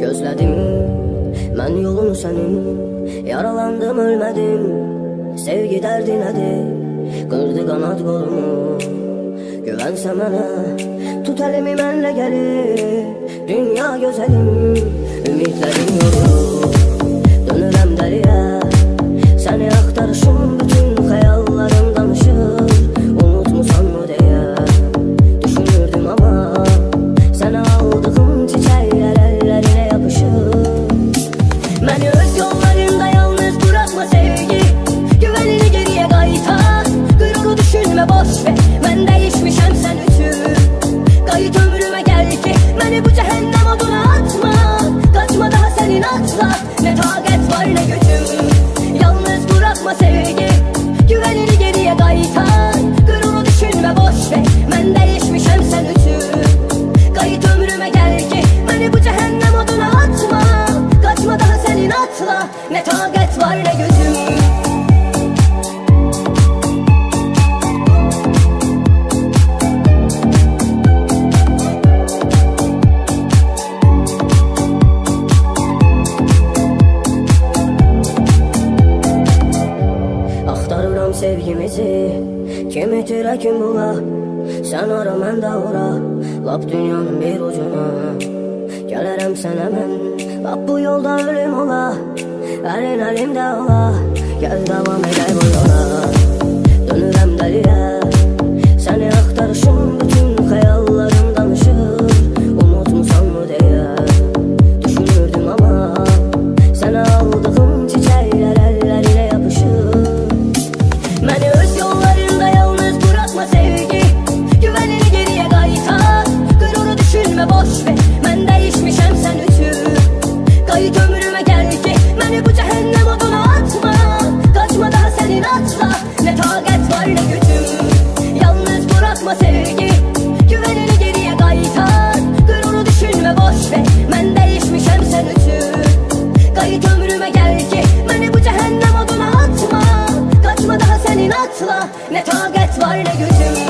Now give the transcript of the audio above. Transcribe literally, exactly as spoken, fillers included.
Gözledim mən yolunu sənin, yaralandım ölmədim. Sevgi dərdi nədir, qırdı qanad qolumu. Güvənsə mənə, tut əlimi mənlə gəlir. Dünya gözəlim, ümidlərim yorulur. Dönürəm dəliyə, səni axtarışım, bütün xəyallarım danışır. Unutmusan mı deyə düşünürdüm, amma sənə aldığım çiçəklər əllərinə yapışır. Məni öz yollarında yalnız bırakma sevgi, güvenini geriye qaytar. Qüruru düşünmə, boş ver, mən dəyişmişəm sən üçün. Qayıt ömrümə gəl ki, məni bu cəhənnəm oduna atma. Qaçma daha sən inatla, nə taqət var nə gücüm. Yalnız bırakma sevgi, güvenini geriye qaytar. Qüruru düşünmə, boş ver, mən dəyişmişəm sən üçün. Qayıt ömrümə gəl ki, məni bu cəhənnəm oduna atma. Qaçma daha sən inatla, nə taqət var nə gücüm. Axtarıram sevgimizi, kim itirə kim bula. Sən ara mən də ora, lap dünyanın bir ucuna. Gələrəm sənə mən, lap bu yolda ölüm ola. Əlin əlimdə ola, gəl davam edək bu yola. Dönürəm dəliyə, səni axtarışım, bütün xəyallarım danışır. Unutmusan mı deyə düşünürdüm, amma sənə aldığım çiçəklər əllərinə yapışır. Məni öz yollarında yalnız bırakma sevgi, güvenini geriye qaytar. Qüruru düşünmə, boş ver, mən dəyişmişəm sən üçün. Qayıt ömrümə gəl ki, məni bu cəhənnəm oduna atma. Qaçma daha sən inatla, nə taqət var nə gücüm. Yalnız bırakma sevgi, güvenini geriye qaytar. Qüruru düşünmə, boş ver, mən dəyişmişəm sən üçün. Qayıt ömrümə gəl ki, məni bu cəhənnəm oduna atma. Qaçma daha sən inatla, nə taqət var nə gücüm.